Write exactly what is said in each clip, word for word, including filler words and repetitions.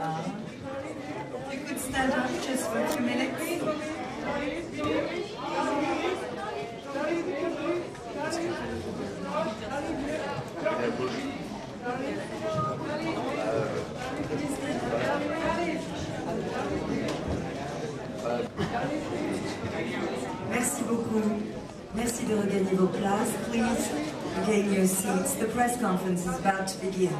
flower. You could stand up just for two minutes. Merci beaucoup. Merci de regagner vos places. Please regain your seats. The press conference is about to begin.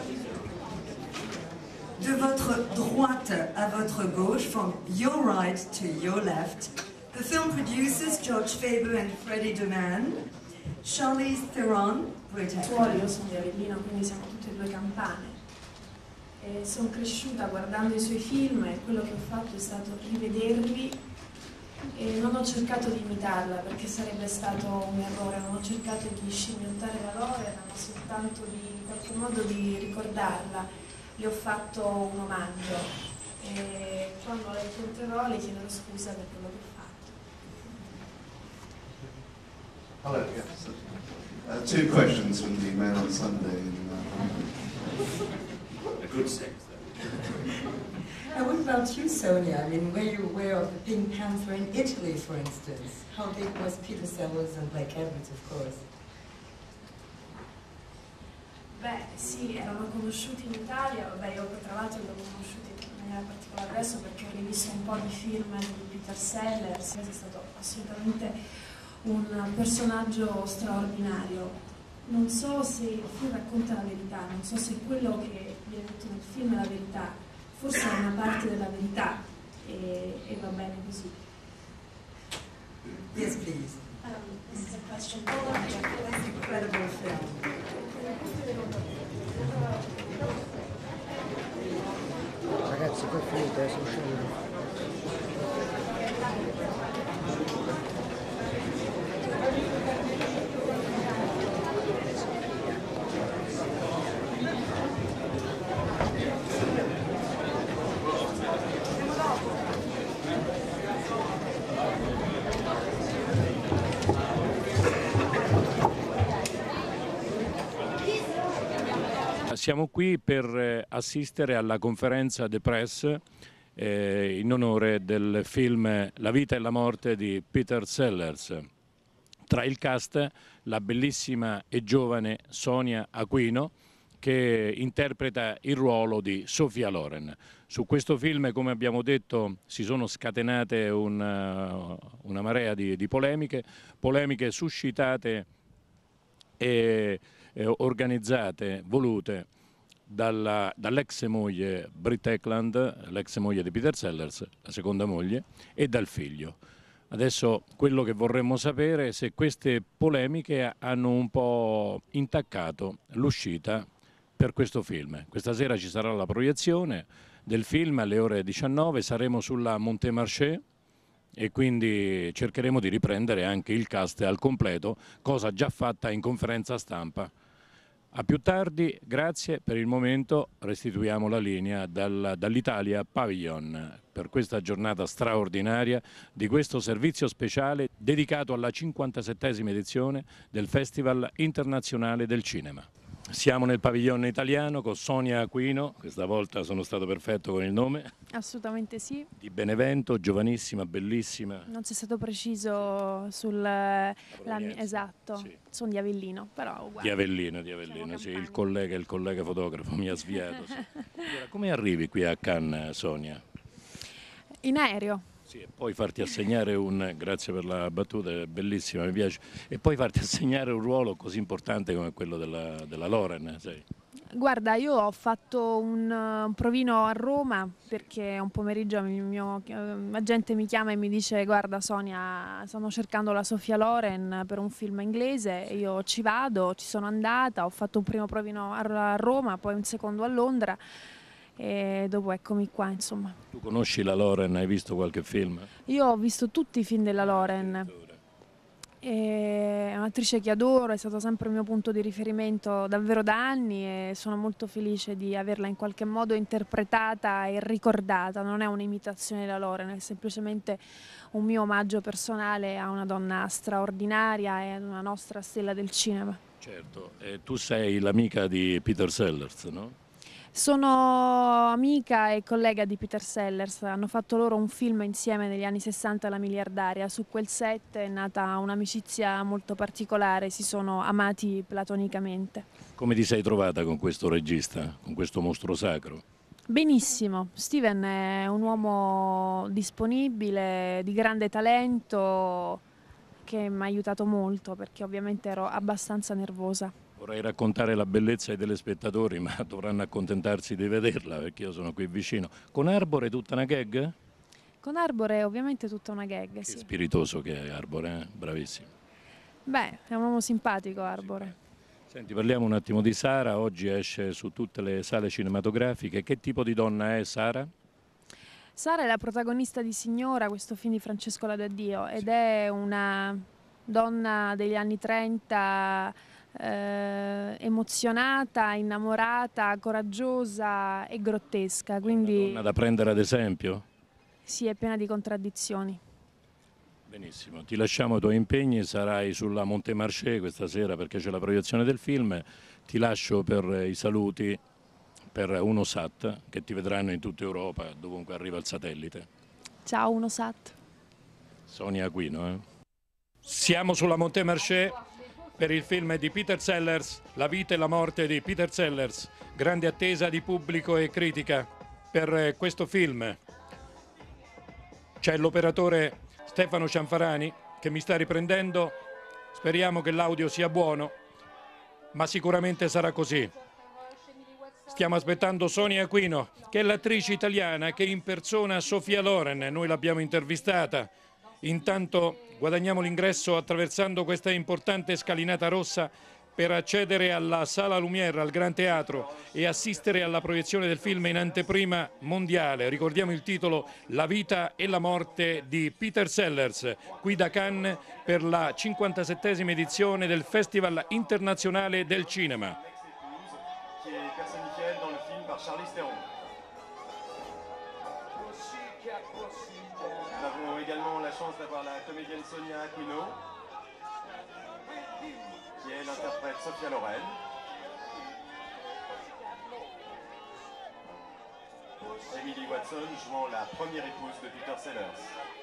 De votre droite à votre gauche, from your right to your left, the film producers George Faber and Freddie Duman, Charlize Theron, British. Io sono di Avellino, quindi siamo tutte e due campane. E sono cresciuta guardando i suoi film e quello che ho fatto è stato rivederli e non ho cercato di imitarla perché sarebbe stato un errore, non ho cercato di scimmiottare la Loren, ma soltanto di, in qualche modo di ricordarla. Le ho fatto un omaggio e quando la incontrerò le chiederò scusa per quello che ho fatto. Hello, yes. Uh, two questions from the Mail on Sunday. In, uh, A good sex, And what about you, Sonia? I mean, were you aware of the Pink Panther in Italy, for instance? How big was Peter Sellers and Blake Edwards, of course? Beh, sì, erano conosciuti in Italia, vabbè, io tra l'altro li ho conosciuti in maniera particolare adesso perché ho rivisto un po' di film di Peter Sellers, è stato assolutamente un personaggio straordinario. Non so se il film racconta la verità, non so se quello che viene detto nel film è la verità, forse è una parte della verità e, e va bene così. Yes, please. Um, this is a question. This incredible film. Ragazzi, poi finite, sono scendo. Siamo qui per assistere alla conferenza de presse eh, in onore del film La vita e la morte di Peter Sellers. Tra il cast la bellissima e giovane Sonia Aquino che interpreta il ruolo di Sophia Loren. Su questo film, come abbiamo detto, si sono scatenate una, una marea di, di polemiche, polemiche suscitate e Eh, organizzate, volute dalla, dall'ex moglie Britt Ekland, l'ex moglie di Peter Sellers, la seconda moglie, e dal figlio. Adesso quello che vorremmo sapere è se queste polemiche hanno un po' intaccato l'uscita per questo film. Questa sera ci sarà la proiezione del film alle ore diciannove, saremo sulla Montemarché e quindi cercheremo di riprendere anche il cast al completo, cosa già fatta in conferenza stampa. A più tardi, grazie, per il momento restituiamo la linea dal, dall'Italia Pavilion per questa giornata straordinaria di questo servizio speciale dedicato alla cinquantasettesima edizione del Festival Internazionale del Cinema. Siamo nel padiglione italiano con Sonia Aquino, questa volta sono stato perfetto con il nome. Assolutamente sì. Di Benevento, giovanissima, bellissima. Non c'è stato preciso sul... La, esatto, sì. Sono di Avellino, però uguale. Di Avellino, di Avellino, sì, il collega, il collega fotografo mi ha sviato. Sì. Allora, come arrivi qui a Cannes, Sonia? In aereo. Sì, e poi farti assegnare un, grazie per la battuta, è bellissima, mi piace, e poi farti assegnare un ruolo così importante come quello della, della Loren, sai? Guarda, io ho fatto un, un provino a Roma perché un pomeriggio il mio agente mi chiama e mi dice: guarda Sonia, stanno cercando la Sophia Loren per un film inglese, io ci vado, ci sono andata, ho fatto un primo provino a Roma, poi un secondo a Londra e dopo eccomi qua, insomma. Tu conosci la Loren, hai visto qualche film? Io ho visto tutti i film della Loren. È un'attrice che adoro, è stata sempre il mio punto di riferimento davvero da anni e sono molto felice di averla in qualche modo interpretata e ricordata. Non è un'imitazione della Loren, è semplicemente un mio omaggio personale a una donna straordinaria e a una nostra stella del cinema. Certo, e tu sei l'amica di Peter Sellers, no? Sono amica e collega di Peter Sellers, hanno fatto loro un film insieme negli anni sessanta, La miliardaria. Su quel set è nata un'amicizia molto particolare, si sono amati platonicamente. Come ti sei trovata con questo regista, con questo mostro sacro? Benissimo, Steven è un uomo disponibile, di grande talento, che mi ha aiutato molto perché ovviamente ero abbastanza nervosa. Vorrei raccontare la bellezza ai telespettatori, ma dovranno accontentarsi di vederla perché io sono qui vicino. Con Arbore tutta una gag? Con Arbore è ovviamente tutta una gag, Che sì. spiritoso che è Arbore, eh? Bravissimo. Beh, è un uomo simpatico Arbore. Senti, parliamo un attimo di Sara, oggi esce su tutte le sale cinematografiche. Che tipo di donna è Sara? Sara è la protagonista di Signora, questo film di Francesco Laudadio, ed è una donna degli anni trenta, eh, emozionata, innamorata, coraggiosa e grottesca, quindi Una donna da prendere ad esempio? sì, è piena di contraddizioni. Benissimo, ti lasciamo i tuoi impegni, sarai sulla Montemarché questa sera perché c'è la proiezione del film, ti lascio per i saluti per UNOSAT che ti vedranno in tutta Europa dovunque arriva il satellite. Ciao UNOSAT. Sonia Aquino. Eh? Siamo sulla Montemarché per il film di Peter Sellers, La vita e la morte di Peter Sellers, grande attesa di pubblico e critica per questo film. C'è l'operatore Stefano Cianfarani che mi sta riprendendo, speriamo che l'audio sia buono, ma sicuramente sarà così. Stiamo aspettando Sonia Aquino, che è l'attrice italiana che impersona Sophia Loren, noi l'abbiamo intervistata. Intanto guadagniamo l'ingresso attraversando questa importante scalinata rossa per accedere alla Sala Lumière, al Gran Teatro e assistere alla proiezione del film in anteprima mondiale. Ricordiamo il titolo La vita e la morte di Peter Sellers, qui da Cannes per la cinquantasettesima edizione del Festival internazionale del cinema. Qui est personnifié dans le film par Charlize Theron. Nous avons également la chance d'avoir la comédienne Sonia Aquino, qui est l'interprète Sophia Loren. Emily Watson jouant la première épouse de Peter Sellers.